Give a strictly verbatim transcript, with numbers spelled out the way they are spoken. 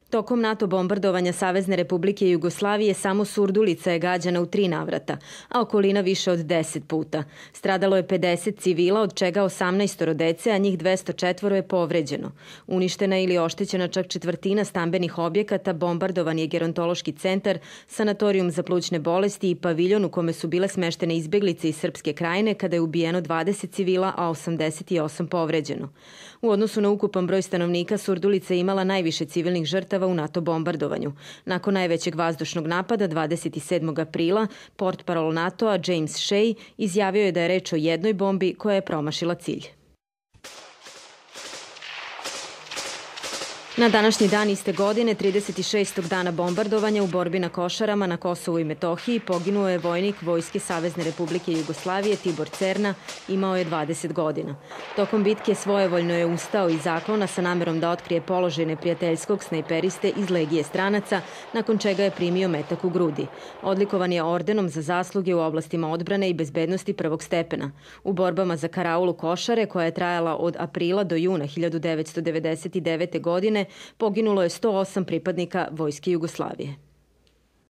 Tokom NATO bombardovanja Savezne Republike Jugoslavije samo Surdulica je gađana u tri navrata, a okolina više od deset puta. Stradalo je pedeset civila, od čega osamnaest dece, a njih dvesta četvoro je povređeno. Uništena ili oštećena čak četvrtina stambenih objekata, bombardovan je gerontološki centar, sanatorijum za plućne bolesti i paviljon u kome su bile smeštene izbeglice iz Srpske Krajine, kada je ubijeno dvadeset civila, a osamdeset osam povređeno. U odnosu na ukupan broj stanovnika, Surdulica je imala najviše civilnih žrtava u NATO bombardovanju. Nakon najvećeg vazdušnog napada dvadeset sedmog aprila, portparol NATO-a James Shea izjavio je da je reč o jednoj bombi koja je promašila cilj. Na današnji dan iste godine, trideset šestog dana bombardovanja u borbi na Košarama na Kosovu i Metohiji, poginuo je vojnik Vojske Savezne Republike Jugoslavije Tibor Cerna, imao je dvadeset godina. Tokom bitke svojevoljno je ustao iz zaklona sa namerom da otkrije položaj neprijateljskog snajperiste iz Legije stranaca, nakon čega je primio metak u grudi. Odlikovan je ordenom za zasluge u oblastima odbrane i bezbednosti prvog stepena. U borbama za karaulu Košare, koja je trajala od aprila do juna hiljadu devetsto devedeset devete. godine, poginulo je sto osam pripadnika Vojske Jugoslavije.